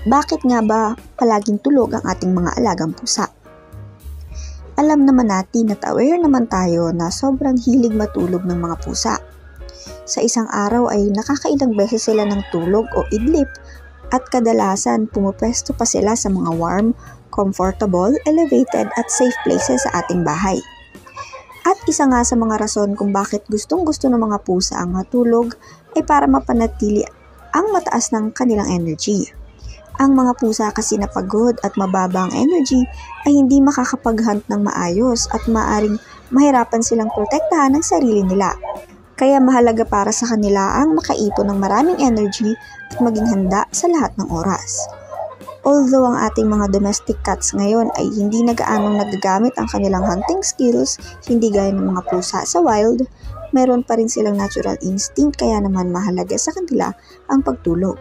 Bakit nga ba palaging tulog ang ating mga alagang pusa? Alam naman natin at aware naman tayo na sobrang hilig matulog ng mga pusa. Sa isang araw ay nakakailang beses sila ng tulog o idlip at kadalasan pumupwesto pa sila sa mga warm, comfortable, elevated at safe places sa ating bahay. At isa nga sa mga rason kung bakit gustong-gusto ng mga pusa ang matulog ay para mapanatili ang mataas ng kanilang energy. Ang mga pusa kasi na pagod at mababa ang energy ay hindi makakapag-hunt ng maayos at maaring mahirapan silang protektahan ang sarili nila. Kaya mahalaga para sa kanila ang makaipon ng maraming energy at maging handa sa lahat ng oras. Although ang ating mga domestic cats ngayon ay hindi na gaanong nagagamit ang kanilang hunting skills, hindi gaya ng mga pusa sa wild, meron pa rin silang natural instinct kaya naman mahalaga sa kanila ang pagtulog.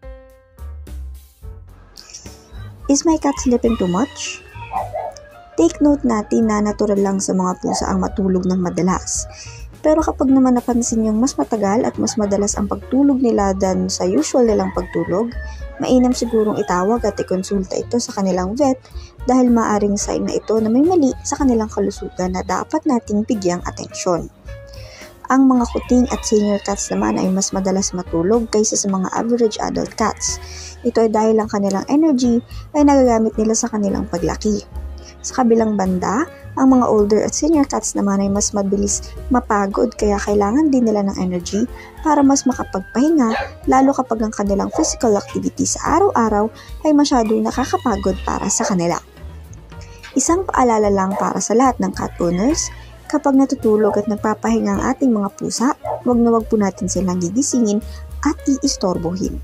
Is my cat sleeping too much? Take note natin na natural lang sa mga pusa ang matulog ng madalas. Pero kapag naman napansin yung mas matagal at mas madalas ang pagtulog nila than sa usual nilang pagtulog, mainam sigurong itawag at ikonsulta ito sa kanilang vet dahil maaring sign na ito na may mali sa kanilang kalusugan na dapat nating bigyang atensyon. Ang mga kuting at senior cats naman ay mas madalas matulog kaysa sa mga average adult cats. Ito ay dahil ang kanilang energy ay nagagamit nila sa kanilang paglaki. Sa kabilang banda, ang mga older at senior cats naman ay mas mabilis mapagod kaya kailangan din nila ng energy para mas makapagpahinga lalo kapag ang kanilang physical activity sa araw-araw ay masyadong nakakapagod para sa kanila. Isang paalala lang para sa lahat ng cat owners, kapag natutulog at nagpapahinga ang ating mga pusa, wag na wag po natin silang gigisingin at iistorbohin.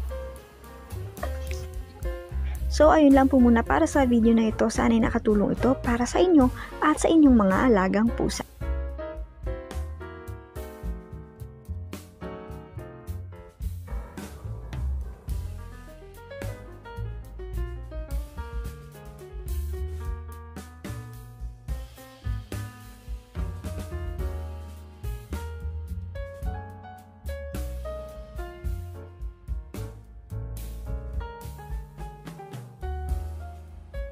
So ayun lang po muna para sa video na ito. Sana'y nakatulong ito para sa inyo at sa inyong mga alagang pusa.